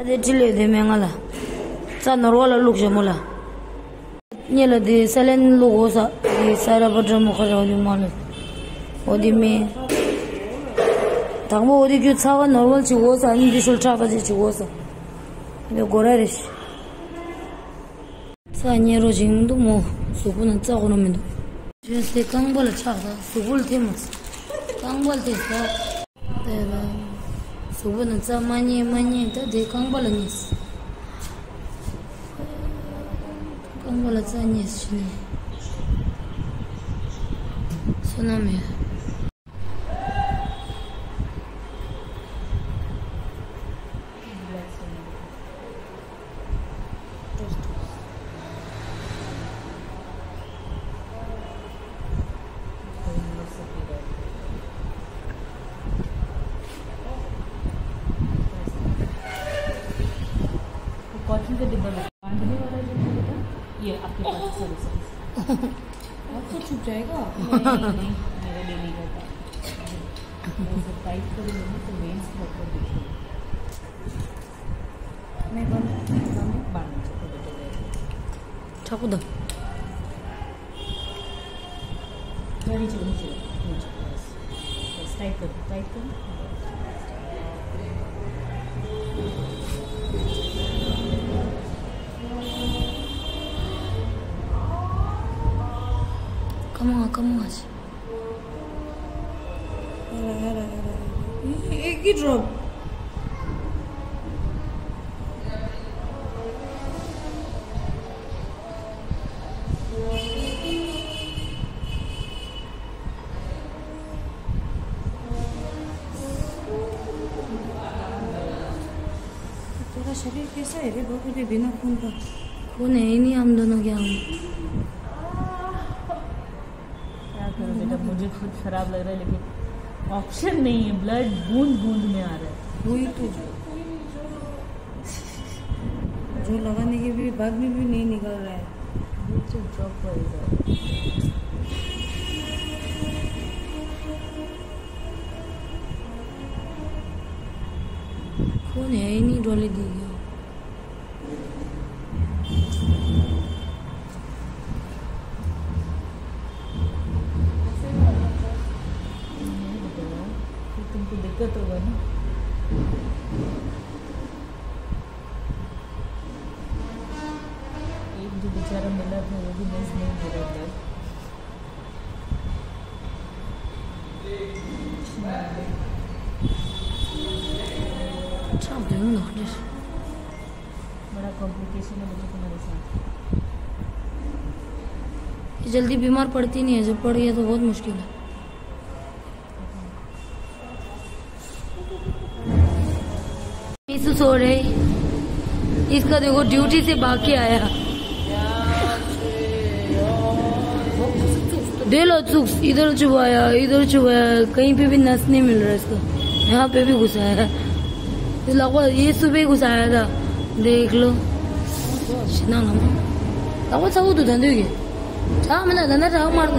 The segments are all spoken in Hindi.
de chile de mengala sa norwala luksha mola nyela de salen lugosa de sara badra mukhara odi mala odi me tangmo odi kyu tsawa norwal chi gosa ani disul chava chi gosa de gorarish sa nyero jingdu mo supuna tsagono mendo je se kangbala chava subul temas kangbal te sa tera subuna tsa manye ta de kangbala nis kangbala tsa nis shine suname cotton का डिब्बा बांधने वाला जो है बेटा ये आपके पास सर्विस आपको छुप जाएगा नहीं मेरा डेली का था टाइट कर लूँगी तो वेन्स प्रॉपर दिखेगा मैं बांधना चाहता बेटा चाकू दो नीचे बस टाइट कर Come on. एक ही ड्रॉप तेरा शरीर कैसा है रे बाबू रे बिना खून का खून है ही नहीं हम दोनों के हम बेटा मुझे खुद खराब लग रहा है लेकिन ऑप्शन नहीं है ब्लड बूंद बूंद में आ रहा है वही तो जो लगाने के भी बाद में भी नहीं निकल रहा है ड्रॉप पड़ेगा खून है ही नहीं डोले दी गया तुमको दिक्कत होगा ना एक जो बेचारा मिला था वो भी मिस नहीं हो रहा था बड़ा कॉम्प्लिकेशन है मुझे तुम्हारे साथ जल्दी बीमार पड़ती नहीं है जब पड़ गया तो बहुत मुश्किल है सो रहे इसका देखो ड्यूटी से भाग के आया दे लो इधर चुबाया कहीं पे भी नस नहीं मिल रहा इसका यहाँ पे भी घुसाया लगभग ये सुबह घुसाया था देख लो ना लगभग सब तो धंधे मैंने धंधा ठा मारते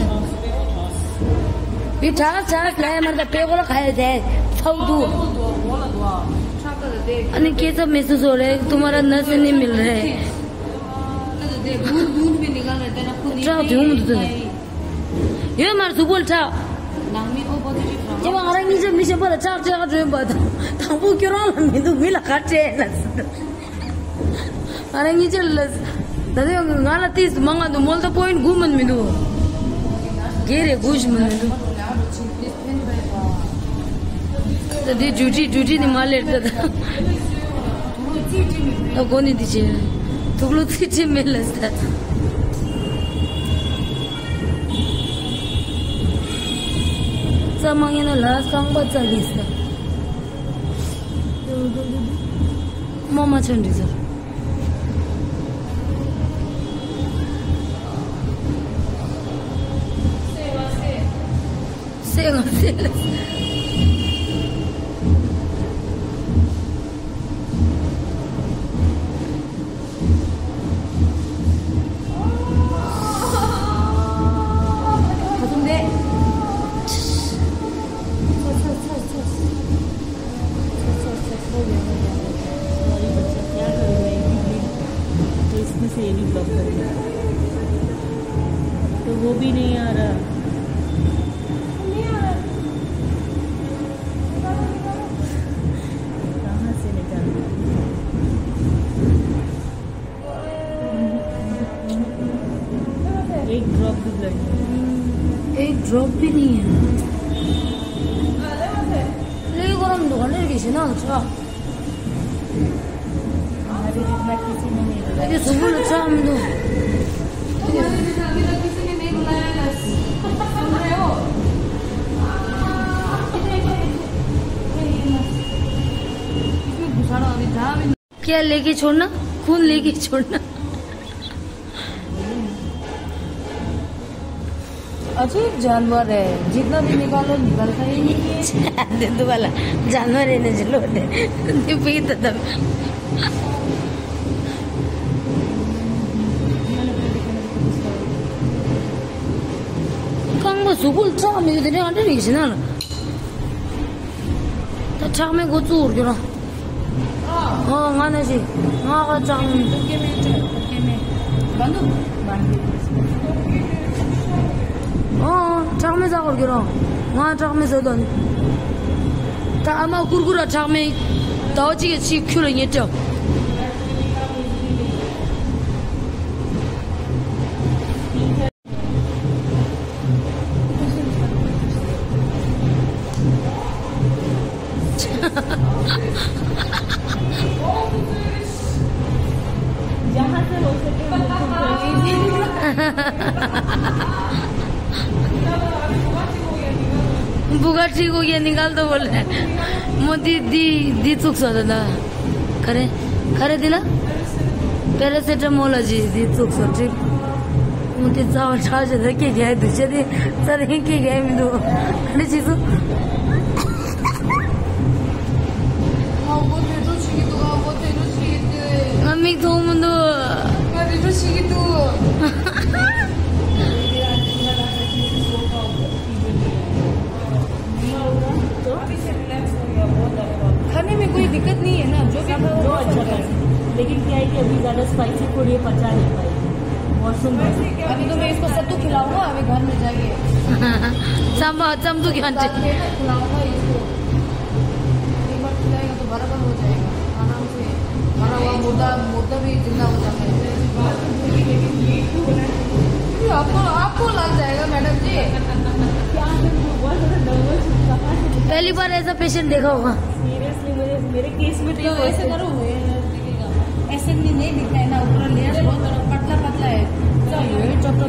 छाछ लाया मारता पे बोला खाए थे सब तू अरे क्या सब महसूस हो रहा है तुम्हारा नस नहीं मिल रहा है ये मार सुबह चा जब orang ni bisa pada car car tu pada tahu kira orang itu bila kaca orang ni jelas tadi ngala tis manga tu mall tu point guman midu gere gush man midu tadi duty ni mal lerta था तो कौन ही दीजिए तो लोग दीजिए मिल लगता Samangnya nalas kang baca lista. Mama candi sir. Sewa. आ रहा। कहाँ से निकाल? एक ड्रॉप भी ब्लड नहीं। एक ड्रॉप भी नहीं है। लेकिन गरम तो करने किसी ना अच्छा। हमारे जितना किसी ने नहीं लगाया। ये सुबह अच्छा हम तो। क्या लेके छोड़ना? खून लेके छोड़ना। अजीब जानवर है, जितना भी निकालो निकलता ही नहीं है। दे वाला जानवर है ना चलो दे पीता तब 강모 수굴 처음에 이들이 안 되시나? 다 처음에 그 쭈르기라. 만나지. 아가 짱. बंदू 처음에 자거기라. 처음에 서던. 다 아마 구르구라 처음에 더지게 치 큐를 했죠. जहाँ से हो सके बुगा ठीक हो गया निकाल दो बोल रहे मोदी दी चुक सो ना करे करे दिला पैरासिटामोल जी दी चुक सो ठीक मोदी जाओ चार्ज दे के गए दूसरे दिन सर ही के गए मैं तो अरे चीज़ मम्मी तो मुंडो मैं तो सीखी तू खाने में कोई दिक्कत नहीं है ना जो भी जो अच्छा कर, लेकिन क्या है कि अभी ज्यादा स्पाइसी फूड ये पचा नहीं पाएगी। मौसम अभी तो मैं इसको सत्तू खिलाऊंगा अभी घर में जाइए चमचू की हंटे खिलाऊंगा इसको एक बार खिलाएगा तो बराबर हो जाएगा आराम से मरा हुआ मुर्दा भी जिंदा हो जाता है आपको लग जाएगा मैडम जी पहली बार ऐसा पेशेंट देखा होगा सीरियसली मेरे केस में तो ऐसे करो ऐसे नहीं दिखता है ना ऊपर लेयर बहुत पतला पतला है चक्कर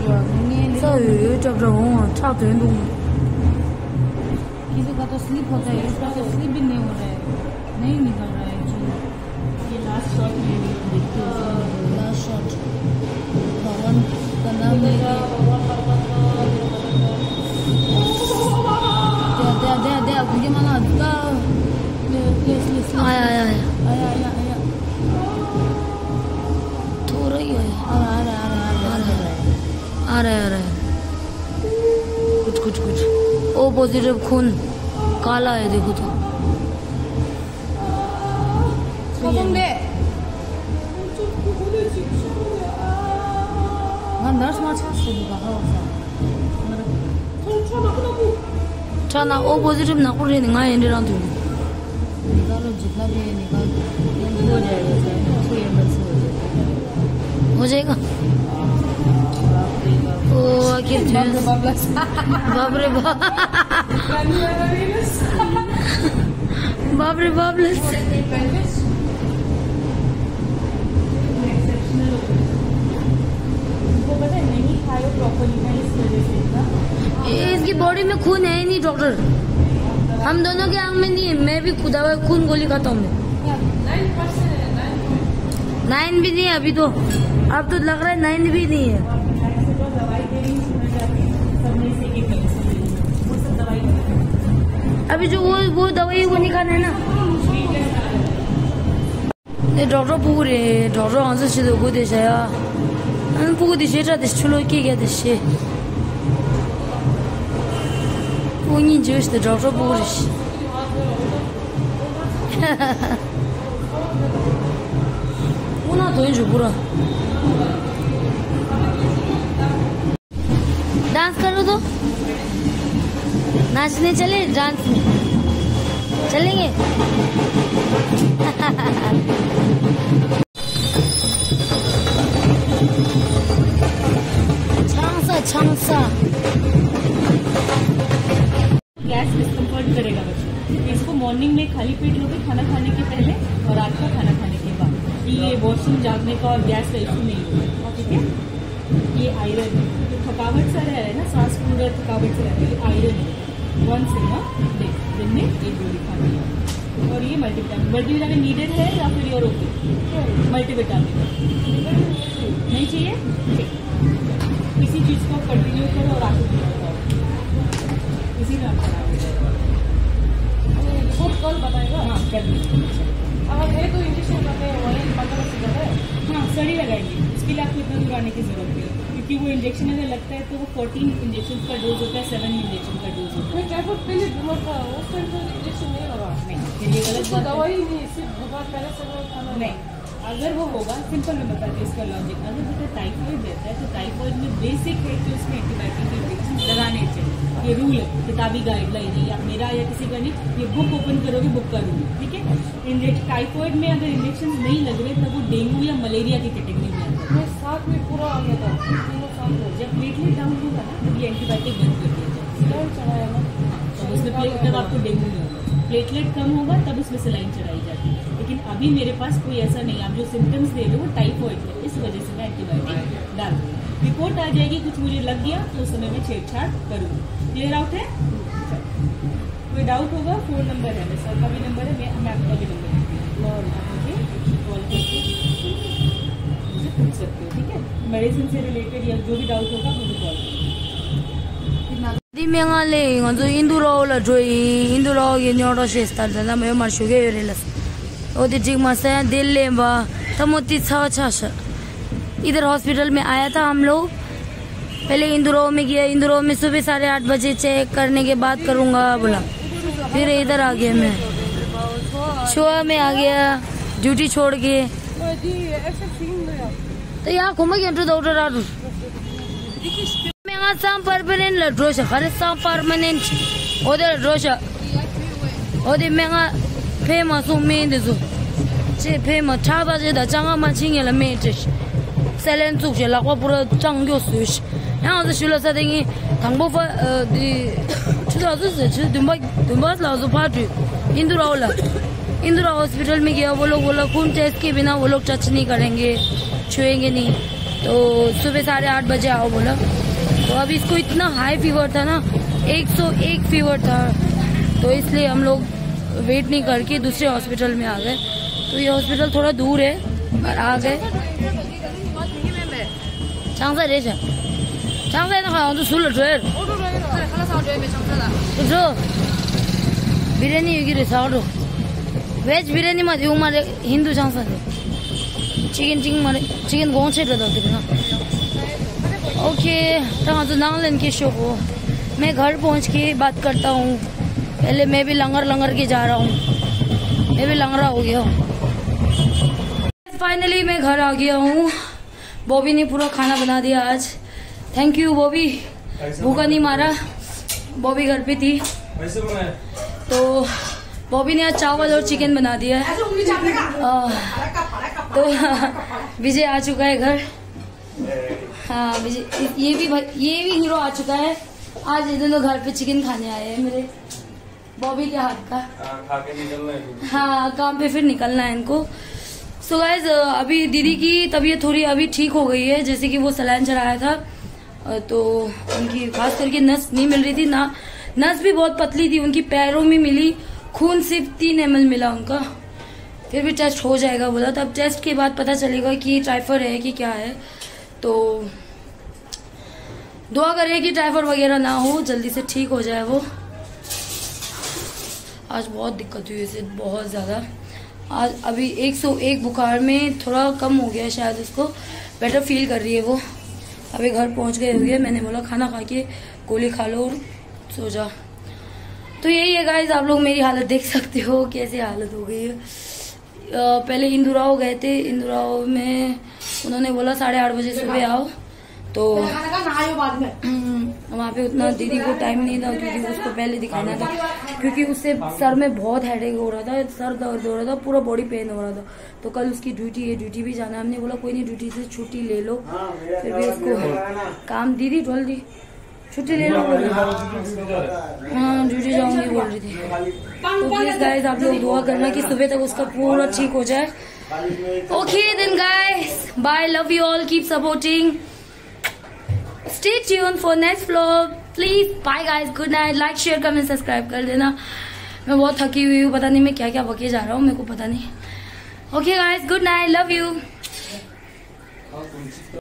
किसी का तो स्लिप होता है इसका तो स्लिप भी नहीं हो रहा है नहीं निकल रहा है ये लास्ट शॉट में देखते हैं लास्ट शॉट भगवान का नाम ले दे मुझे माना आया आया थोड़ा ही आया आ रहा है कुछ ओ पॉजिटिव खून काला है देखो तो नर्स मार्च 차나 O पॉजिटिव ना कुछ नहीं आए इंडिया तो निकालो जितना भी है निकाल हो जाएगा 3 ml से हो जाएगा ओ आखिर बाप रे बाप पता है नहीं खाए प्रॉपर्ली ना इस वजह से ना इसकी बॉडी में खून है ही नहीं डॉक्टर हम दोनों के आंख में नहीं है मैं भी दवा खून गोली खाता हूँ 9 भी नहीं है अभी तो अब तो लग रहा है 9 भी नहीं है दवाई दे रही सब में से एक वो सब दवाई अभी जो वो दवाई वो नहीं खाना है ना 네 डॉक्टर पूरे डॉक्टर आंसर से को दे शाया 안 보고 दिशे 자 दिश चलो की क्या दिशे वो नहीं जो इस डॉक्टर पूरे वो ना तो इन जो पूरा डांस करो तो, नाचने चले, डांस चलेंगे। छांसा गैस डिस्कम्फर्ट करेगा बच्चों। इसको मॉर्निंग में खाली पेट लोगे खाना खाने के पहले और रात को खाना खाने के बाद, ये वॉशरूम जागने का और गैस का इशू नहीं होगा। ठीक है, ये आयरन है, तो थकावट सा रह रहा है ना, सांस पूरा थकावट से रह रहा है, ये आयरन है। वंस दिन में एक गोली खानी है। और ये मल्टीविटामिन नीडेड है या फिर और ओके? मल्टीविटामिन नहीं चाहिए, किसी चीज को कंटिन्यू करो और आगे इसी में आपका कल बताएगा। हाँ कर अगर है तो इंजेक्शन करते हैं वही 15 से ज़्यादा है। हाँ सड़ी लगाएंगे, उसके लिए आपको इतना दूर आने की जरूरत नहीं, क्योंकि वो इंजेक्शन अगर लगता है तो वो 14 इंजेक्शन का डोज होता है, 7 इंजेक्शन का डोज होता है। टाइफाइड पहले बीमार था उस टाइम तो इंजेक्शन नहीं लगा। नहीं ये गलत बात, दवाई नहीं, सिर्फ बुखार पहले से खाना नहीं। अगर वो होगा, सिंपल में बताती हूँ इसका लॉजिक। अगर जैसे टाइफाइड रहता है तो टाइफाइड में बेसिक है कि उसमें एंटीबायोटिक इंजेक्शन लगाने चाहिए, ये रूल है, किताबी गाइडलाइन है, या मेरा या किसी का नहीं। ये बुक ओपन करोगे, बुक का रूल, ठीक है। टाइफाइड में अगर इंजेक्शन नहीं लग रहे तब वो डेंगू या मलेरिया की कैटेगरी में आता है। साथ में पूरा आ गया था, जब प्लेटलेट डाउन होगा ना तब ये एंटीबायोटिक बंद कर दिया जाए, तो उसमें तब आपको डेंगू नहीं होगा। प्लेटलेट कम होगा तब उसमें सलाइन चढ़ाई जाती है, लेकिन अभी मेरे पास कोई ऐसा नहीं। आप जो सिम्टम्स दे रहे हो वो टाइफाइड है, इस वजह से मैं एंटीबायोटिक डाल दूँ। रिपोर्ट आ जाएगी, कुछ मुझे लग गया तो उस समय मैं छेड़छाड़ करूँगी। क्लियर आउट है? कोई डाउट होगा, फोन नंबर है, मेरे सर का भी नंबर है, मैं आपका भी नंबर कॉल करके मुझे पूछ सकते हो। ठीक है, मेडिसिन से रिलेटेड या जो भी डाउट होगा मुझे कॉल करो। इंदुरो के न्योडो शेस्तर दा मैं मार्शुगे रेलस ओदे जिग मसे दिल्ली बा तमोती छाछ। इधर हॉस्पिटल में आया था हम लोग, पहले इंदुरो में गया, इंदुरो में सुबह 8:30 बजे चेक करने के बाद करूंगा बोला, फिर इधर आ गया, मैं शोआ में आ गया ड्यूटी छोड़ के। तो यहाँ घूम गया तो डॉक्टर आदू Sam permanent la drosha, kare sam permanent. Ode drosha, ode menga pema so main desu. Che pema chaba je da janga ma chinge la main je. Selen zu je la kwa pura jang yo su shi. Yang zi shula sa dengi tangbo fa di chuda zi zi dumba la zo party. Indira hospital में गया, वो लोग बोला खून टेस्ट के बिना वो लोग टच नहीं करेंगे, छुएंगे नहीं, तो सुबह 8:30 बजे आओ बोला। तो अब इसको इतना हाई फीवर था ना, 101 फीवर था, तो इसलिए हम लोग वेट नहीं करके दूसरे हॉस्पिटल में आ गए। तो ये हॉस्पिटल थोड़ा दूर है और आ गए। बिरयानी 여기를 사오로 वेज बिरयानी मा दिउ मारे हिंदू चांसा चिकन गोंचेर दा दिना। ओके, तो नांगलन के शो को मैं घर पहुंच के बात करता हूँ। पहले मैं भी लंगर के जा रहा हूँ, मैं भी लंगरा हो गया हूँ। फाइनली मैं घर आ गया हूँ। बॉबी ने पूरा खाना बना दिया आज, थैंक यू बॉबी, भूखा नहीं मारा। बॉबी घर पे थी तो बॉबी ने आज चावल और चिकन बना दिया है। तो विजय आ चुका है घर। हाँ विजय, ये भी हीरो आ चुका है। आज ये दोनों घर पे चिकन खाने आए हैं मेरे बॉबी के हाथ का। खा के निकलना है। हाँ, काम पे फिर निकलना है इनको। सो गाइस, अभी दीदी की तबीयत थोड़ी अभी ठीक हो गई है, जैसे कि वो सलाइन चढ़ाया था तो उनकी खास करके नस नहीं मिल रही थी ना, नस भी बहुत पतली थी, उनकी पैरों में मिली, खून सिर्फ 3 ml मिला उनका। फिर भी टेस्ट हो जाएगा बोला, तब टेस्ट के बाद पता चलेगा कि टाइफाइड है कि क्या है। तो दुआ करिए कि टाइफाइड वगैरह ना हो, जल्दी से ठीक हो जाए वो। आज बहुत दिक्कत हुई इसे, बहुत ज्यादा। आज अभी 101 बुखार में थोड़ा कम हो गया शायद, उसको बेटर फील कर रही है वो। अभी घर पहुंच गए हुए, मैंने बोला खाना खा के गोली खा लो और सो जा। तो यही है गाइस, आप लोग मेरी हालत देख सकते हो कैसे हालत हो गई है। पहले इंदुराव गए थे, इंदुराव में उन्होंने बोला 8:30 बजे सुबह आओ, तो वहाँ पे उतना दीदी को टाइम नहीं था क्योंकि उसको पहले दिखाना था, क्योंकि उससे सर में बहुत हेडेक हो रहा था, सर दर्द हो रहा था, पूरा बॉडी पेन हो रहा था। तो कल उसकी ड्यूटी है, ड्यूटी भी जाना है। हमने बोला कोई नहीं, ड्यूटी से छुट्टी ले लो। फिर भी उसको काम दीदी बोल दी छुट्टी ले लो, बोल रही हाँ ड्यूटी जाऊंगी बोल रही थी। तो प्लीज गाइस आप लोग दुआ करना कि सुबह तक उसका पूरा ठीक हो जाए। Okay then guys, bye, love you all, keep supporting, stay tune for next vlog please. Bye guys, good night, like share comment subscribe कर देना। मैं बहुत थकी हुई हूँ, पता नहीं मैं क्या क्या बके जा रहा हूँ, मेरे को पता नहीं। Okay guys, good night, love you.